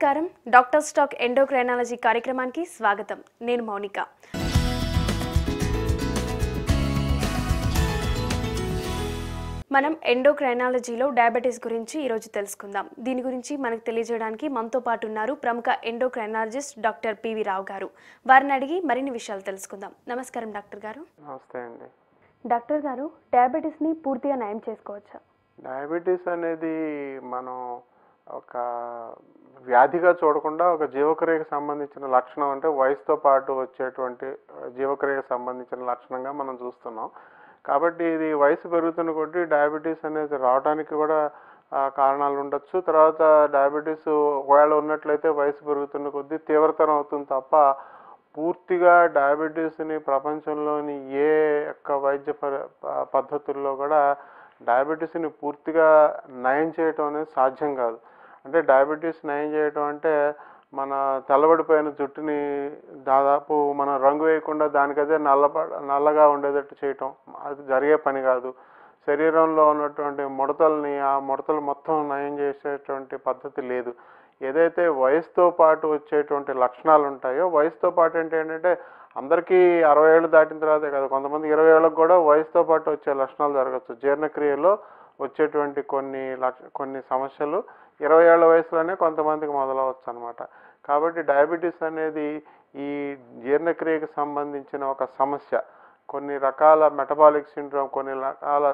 నమస్కారం doctor stock endocrinology కార్యక్రమానికి స్వాగతం. నేను మౌనిక. మనం ఎండోక్రైనాలజీలో డయాబెటీస్ గురించి ఈరోజు తెలుసుకుందాం. దీని గురించి మనకు తెలియజేయడానికి మనతో పాటు ఉన్నారు ప్రముఖ ఎండోక్రైనాలజిస్ట్ డాక్టర్ పివి రావు గారు. వారిని అడిగి మరిన్ని విషయాలు తెలుసుకుందాం. నమస్కారం డాక్టర్ గారు. నమస్తే అండి. డాక్టర్ గారు, డయాబెటీస్ని పూర్తిగా నయం చేసుకోవచ్చా? డయాబెటీస్ అనేది మనం ఒక వ్యాధిగా చూడకుండా ఒక జీవక్రియకు సంబంధించిన లక్షణం, అంటే వయసుతో పాటు వచ్చేటువంటి జీవక్రియకు సంబంధించిన లక్షణంగా మనం చూస్తున్నాం. కాబట్టి ఇది వయసు పెరుగుతున్న కొద్దీ డయాబెటీస్ అనేది రావడానికి కూడా కారణాలు ఉండొచ్చు. తర్వాత డయాబెటీస్ ఒకవేళ ఉన్నట్లయితే వయసు పెరుగుతున్న కొద్దీ తీవ్రతరం అవుతుంది తప్ప పూర్తిగా డయాబెటీస్ని ప్రపంచంలోని ఏ యొక్క వైద్య పద్ధతుల్లో కూడా డయాబెటీస్ని పూర్తిగా నయం చేయటం అనేది సాధ్యం కాదు. అంటే డయాబెటీస్ నయం చేయటం అంటే మన తెల్లబడిపోయిన జుట్టుని దాదాపు మనం రంగు వేయకుండా దానికదే నల్లగా ఉండేటట్టు చేయటం అది జరిగే పని కాదు. శరీరంలో ఉన్నటువంటి ముడతల్ని ఆ ముడతలు మొత్తం నయం చేసేటువంటి పద్ధతి లేదు. ఏదైతే వయసుతో పాటు వచ్చేటువంటి లక్షణాలు ఉంటాయో, వయసుతో పాటు ఏంటంటే అందరికీ 60 ఏళ్ళు దాటిన తర్వాతే కాదు, కొంతమంది 20 ఏళ్ళకు కూడా వయసుతో పాటు వచ్చే లక్షణాలు జరగచ్చు. జీర్ణక్రియలో వచ్చేటువంటి కొన్ని సమస్యలు 20 ఏళ్ల వయసులోనే కొంతమందికి మొదలవచ్చు అనమాట. కాబట్టి డయాబెటీస్ అనేది ఈ జీర్ణక్రియకు సంబంధించిన ఒక సమస్య. కొన్ని రకాల మెటబాలిక్ సిండ్రోమ్, కొన్ని రకాల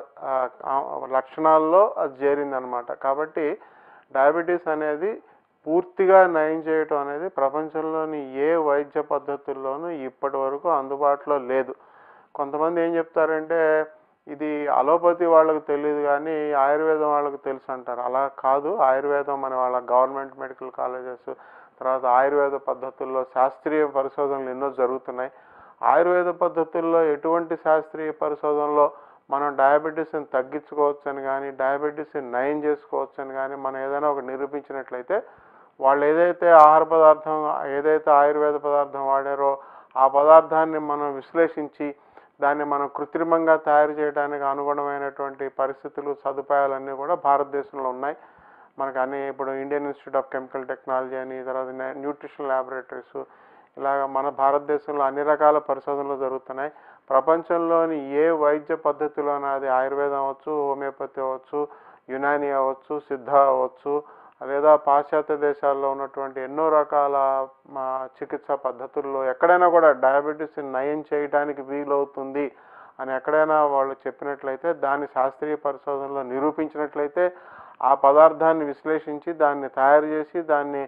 లక్షణాల్లో అది చేరిందనమాట. కాబట్టి డయాబెటీస్ అనేది పూర్తిగా నయం చేయటం అనేది ప్రపంచంలోని ఏ వైద్య పద్ధతుల్లోనూ ఇప్పటి వరకు అందుబాటులో లేదు. కొంతమంది ఏం చెప్తారంటే ఇది అలోపతి వాళ్ళకు తెలియదు కానీ ఆయుర్వేదం వాళ్ళకు తెలుసు అంటారు. అలా కాదు. ఆయుర్వేదం మన వాళ్ళ గవర్నమెంట్ మెడికల్ కాలేజెస్, తర్వాత ఆయుర్వేద పద్ధతుల్లో శాస్త్రీయ పరిశోధనలు ఎన్నో జరుగుతున్నాయి. ఆయుర్వేద పద్ధతుల్లో ఎటువంటి శాస్త్రీయ పరిశోధనలో మనం డయాబెటీస్ని తగ్గించుకోవచ్చని కానీ డయాబెటీస్ని నయం చేసుకోవచ్చని కానీ మనం ఏదైనా ఒక నిరూపించినట్లయితే వాళ్ళు ఏదైతే ఆహార పదార్థం, ఏదైతే ఆయుర్వేద పదార్థం వాడారో ఆ పదార్థాన్ని మనం విశ్లేషించి దాన్ని మనం కృత్రిమంగా తయారు చేయడానికి అనుగుణమైనటువంటి పరిస్థితులు, సదుపాయాలన్నీ కూడా భారతదేశంలో ఉన్నాయి. మనకు అన్ని ఇప్పుడు Indian Institute of Chemical Technology అని, తర్వాత న్యూట్రిషన్ ల్యాబొరేటరీస్, ఇలాగ మన భారతదేశంలో అన్ని రకాల పరిశోధనలు జరుగుతున్నాయి. ప్రపంచంలోని ఏ వైద్య పద్ధతిలోనే, అది ఆయుర్వేదం అవ్వచ్చు, హోమియోపతి అవ్వచ్చు, యునాని అవ్వచ్చు, సిద్ధ అవ్వచ్చు, లేదా పాశ్చాత్య దేశాల్లో ఉన్నటువంటి ఎన్నో రకాల చికిత్సా పద్ధతుల్లో ఎక్కడైనా కూడా డయాబెటీస్ని నయం చేయడానికి వీలవుతుంది అని ఎక్కడైనా వాళ్ళు చెప్పినట్లయితే, దాన్ని శాస్త్రీయ పరిశోధనలో నిరూపించినట్లయితే ఆ పదార్థాన్ని విశ్లేషించి దాన్ని తయారు చేసి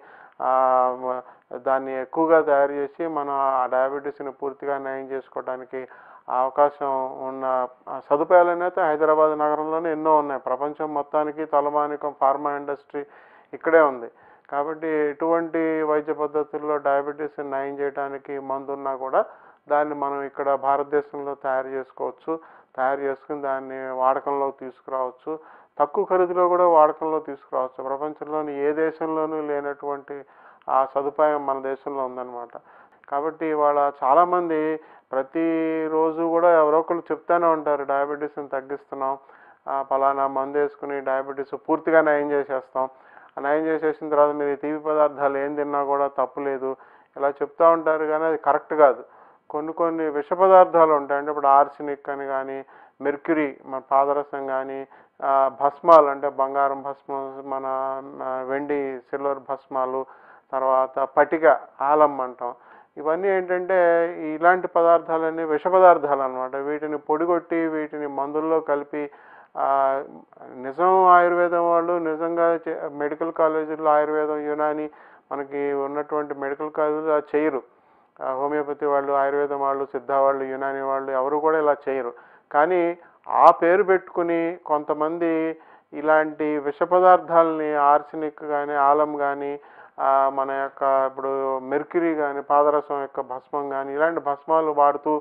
దాన్ని ఎక్కువగా తయారు చేసి మనం ఆ డయాబెటీస్ని పూర్తిగా నయం చేసుకోవడానికి అవకాశం ఉన్న సదుపాయాలు అయితే హైదరాబాద్ నగరంలోనే ఎన్నో ఉన్నాయి. ప్రపంచం మొత్తానికి తలమానికం ఫార్మా ఇండస్ట్రీ ఇక్కడే ఉంది. కాబట్టి ఎటువంటి వైద్య పద్ధతుల్లో డయాబెటీస్ని నయం చేయడానికి మందున్నా కూడా దాన్ని మనం ఇక్కడ భారతదేశంలో తయారు చేసుకోవచ్చు. తయారు చేసుకుని దాన్ని వాడకంలోకి తీసుకురావచ్చు. తక్కువ ఖరీదులో కూడా వాడకంలో తీసుకురావచ్చు. ప్రపంచంలోని ఏ దేశంలోనూ లేనటువంటి ఆ సదుపాయం మన దేశంలో ఉందన్నమాట. కాబట్టి ఇవాళ చాలామంది ప్రతిరోజు కూడా ఎవరో ఒకళ్ళు చెప్తూనే ఉంటారు, డయాబెటీస్ని తగ్గిస్తున్నాం, పలానా మందు వేసుకుని డయాబెటీస్ పూర్తిగా నయం చేసేస్తాం, నయం చేసేసిన తర్వాత మీరు తీపి పదార్థాలు ఏం తిన్నా కూడా తప్పులేదు, ఇలా చెప్తూ ఉంటారు. కానీ అది కరెక్ట్ కాదు. కొన్ని విష పదార్థాలు ఉంటాయి. అంటే ఇప్పుడు ఆర్సినిక్ అని కానీ, మెర్క్యూరీ మన పాదరసం కానీ, భస్మాలు అంటే బంగారం భస్మం, మన వెండి సిల్వర్ భస్మాలు, తర్వాత పటిక ఆలం అంటాం. ఇవన్నీ ఏంటంటే ఇలాంటి పదార్థాలన్నీ విష పదార్థాలు అన్నమాట. వీటిని పొడిగొట్టి వీటిని మందుల్లో కలిపి నిజం ఆయుర్వేదం వాళ్ళు నిజంగా మెడికల్ కాలేజీల్లో ఆయుర్వేదం, యునాని మనకి ఉన్నటువంటి మెడికల్ కాలేజీలు అలా చేయరు. హోమియోపతి వాళ్ళు, ఆయుర్వేదం వాళ్ళు, సిద్ధ వాళ్ళు, యునాని వాళ్ళు ఎవరు కూడా ఇలా చేయరు. కానీ ఆ పేరు పెట్టుకుని కొంతమంది ఇలాంటి విష పదార్థాలని, ఆర్సినిక్ కానీ, ఆలం కానీ, మన యొక్క ఇప్పుడు మెర్క్యూరీ కానీ, పాదరసం యొక్క భస్మం కానీ, ఇలాంటి భస్మాలు వాడుతూ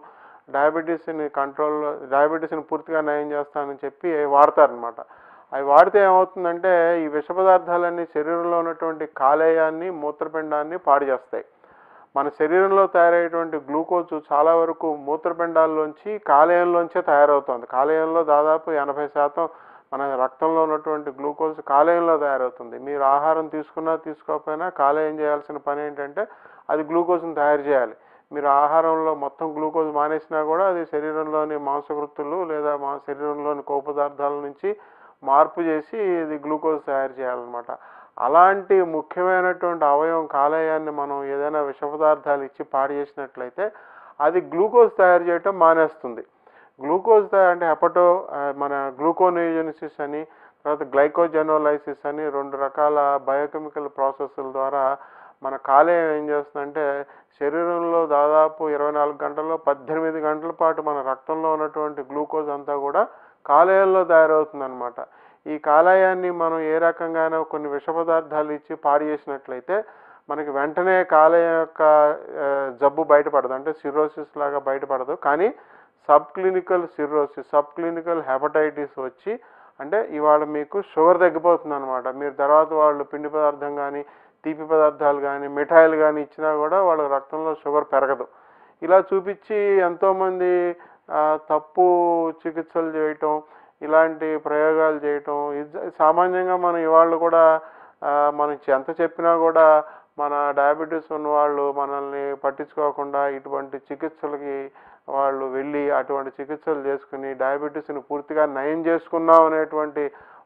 డయాబెటీస్ని పూర్తిగా నయం చేస్తానని చెప్పి వాడతారనమాట. అవి వాడితే ఏమవుతుందంటే ఈ విష పదార్థాలన్నీ శరీరంలో ఉన్నటువంటి కాలేయాన్ని, మూత్రపిండాన్ని పాడు చేస్తాయి. మన శరీరంలో తయారయ్యేటువంటి గ్లూకోజ్ చాలా వరకు మూత్రపిండాల్లోంచి, కాలేయంలోంచే తయారవుతుంది. కాలేయంలో దాదాపు 80% మన రక్తంలో ఉన్నటువంటి గ్లూకోజ్ కాలేయంలో తయారవుతుంది. మీరు ఆహారం తీసుకున్నా తీసుకోకపోయినా కాలేయం చేయాల్సిన పని ఏంటంటే అది గ్లూకోజ్ని తయారు చేయాలి. మీరు ఆహారంలో మొత్తం గ్లూకోజ్ మానేసినా కూడా అది శరీరంలోని మాంసకృత్తులు లేదా శరీరంలోని కొవ్వు పదార్థాల నుంచి మార్పు చేసి ఇది గ్లూకోజ్ తయారు చేయాలన్నమాట. అలాంటి ముఖ్యమైనటువంటి అవయవం కాలేయాన్ని మనం ఏదైనా విష పదార్థాలు ఇచ్చి పాడు చేసినట్లయితే అది గ్లూకోజ్ తయారు చేయటం మానేస్తుంది. గ్లూకోజ్ అంటే మన గ్లూకోనియోజెనిసిస్ అని, తర్వాత గ్లైకోజెనోలైసిస్ అని 2 రకాల బయోకెమికల్ ప్రాసెస్ల ద్వారా మన కాలేయం ఏం చేస్తుందంటే శరీరంలో దాదాపు 24 గంటల్లో 18 గంటల పాటు మన రక్తంలో ఉన్నటువంటి గ్లూకోజ్ అంతా కూడా కాలేయంలో తయారవుతుందన్నమాట. ఈ కాలేయాన్ని మనం ఏ రకంగానో కొన్ని విష పదార్థాలు ఇచ్చి పాడు చేసినట్లయితే మనకి వెంటనే కాలేయం యొక్క జబ్బు బయటపడదు, అంటే సిర్రోసిస్ లాగా బయటపడదు. కానీ subclinical cirrhosis, subclinical hepatitis వచ్చి అంటే ఇవాళ మీకు షుగర్ తగ్గిపోతుంది అనమాట. మీరు తర్వాత వాళ్ళు పిండి పదార్థం కానీ తీపి పదార్థాలు కానీ మిఠాయిలు కానీ ఇచ్చినా కూడా వాళ్ళ రక్తంలో షుగర్ పెరగదు. ఇలా చూపించి ఎంతోమంది తప్పు చికిత్సలు చేయటం, ఇలాంటి ప్రయోగాలు చేయటం సామాన్యంగా మనం ఇవాళ కూడా మనం ఎంత చెప్పినా కూడా మన డయాబెటీస్ ఉన్నవాళ్ళు మనల్ని పట్టించుకోకుండా ఇటువంటి చికిత్సలకి వాళ్ళు వెళ్ళి అటువంటి చికిత్సలు చేసుకుని డయాబెటీస్ని పూర్తిగా నయం చేసుకున్నాం అనేటువంటి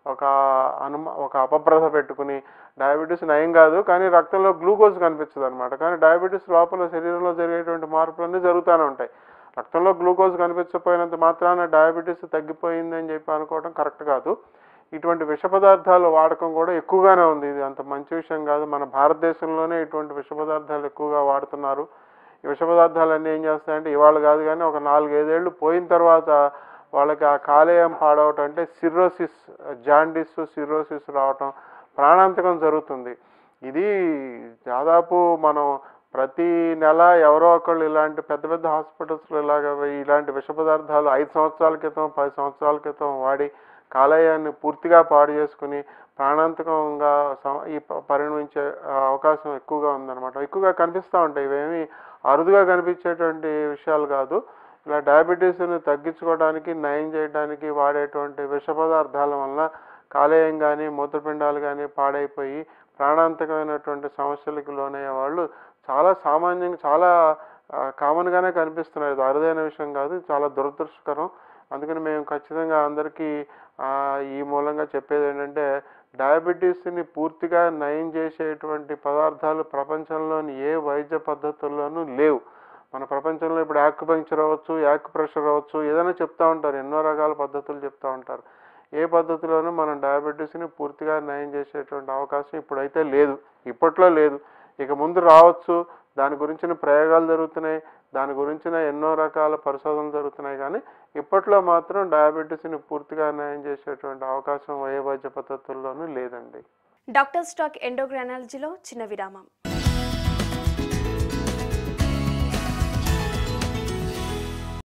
ఒక అపభ్రత పెట్టుకుని డయాబెటీస్ నయం కాదు కానీ రక్తంలో గ్లూకోజ్ కనిపించదు అనమాట. కానీ డయాబెటీస్ లోపల శరీరంలో జరిగేటువంటి మార్పులన్నీ జరుగుతూనే ఉంటాయి. రక్తంలో గ్లూకోజ్ కనిపించకపోయినంత మాత్రాన డయాబెటీస్ తగ్గిపోయిందని చెప్పి అనుకోవడం కరెక్ట్ కాదు. ఇటువంటి విష పదార్థాల వాడకం కూడా ఎక్కువగానే ఉంది. ఇది అంత మంచి విషయం కాదు. మన భారతదేశంలోనే ఇటువంటి విష పదార్థాలు ఎక్కువగా వాడుతున్నారు. ఈ విష పదార్థాలన్నీ ఏం చేస్తాయంటే ఇవాళ కాదు కానీ ఒక 4-5 ఏళ్ళు పోయిన తర్వాత వాళ్ళకి ఆ కాలేయం పాడవటం, అంటే సిర్రోసిస్, జాండిస్ సిర్రోసిస్ రావటం, ప్రాణాంతకం జరుగుతుంది. ఇది దాదాపు మనం ప్రతి నెల ఎవరో ఒకళ్ళు ఇలాంటి పెద్ద పెద్ద హాస్పిటల్స్లో ఇలాంటి విష పదార్థాలు 5 సంవత్సరాల క్రితం 10 సంవత్సరాల క్రితం వాడి కాలేయాన్ని పూర్తిగా పాడు చేసుకుని ప్రాణాంతకంగా పరిణమించే అవకాశం ఎక్కువగా ఉందన్నమాట. ఎక్కువగా కనిపిస్తూ ఉంటాయి. ఇవేమీ అరుదుగా కనిపించేటువంటి విషయాలు కాదు. ఇలా డయాబెటీస్ని తగ్గించుకోవడానికి నయం చేయడానికి వాడేటువంటి విష పదార్థాల వల్ల కాలేయం కానీ మూత్రపిండాలు కానీ పాడైపోయి ప్రాణాంతకమైనటువంటి సమస్యలకు లోనయ్యే వాళ్ళు చాలా సామాన్యంగా చాలా కామన్గానే కనిపిస్తున్నారు. ఇది అరుదైన విషయం కాదు, చాలా దురదృష్టకరం. అందుకని మేము ఖచ్చితంగా అందరికీ ఈ మూలంగా చెప్పేది ఏంటంటే డయాబెటీస్ని పూర్తిగా నయం చేసేటువంటి పదార్థాలు ప్రపంచంలోని ఏ వైద్య పద్ధతుల్లోనూ లేవు. మన ప్రపంచంలో ఇప్పుడు యాక్యుపంక్చర్ అవ్వచ్చు, యాక్యుప్రెషర్ అవ్వచ్చు, ఏదైనా చెప్తూ ఉంటారు, ఎన్నో రకాల పద్ధతులు చెప్తూ ఉంటారు. ఏ పద్ధతిలోనూ మనం డయాబెటీస్ని పూర్తిగా నయం చేసేటువంటి అవకాశం ఇప్పుడైతే లేదు, ఇప్పట్లో లేదు. ఇక ముందు రావచ్చు. దాని గురించిన ప్రయోగాలు జరుగుతున్నాయి, దాని గురించిన ఎన్నో రకాల పరిశోధనలు జరుగుతున్నాయి. కానీ ఇప్పట్లో మాత్రం డయాబెటీస్ని పూర్తిగా నయం చేసేటువంటి అవకాశం ఏ వైద్య పద్ధతుల్లోనూ లేదండి. డాక్టర్ స్టాక్ ఎండోక్రైనాలజీలో చిన్న విరామం.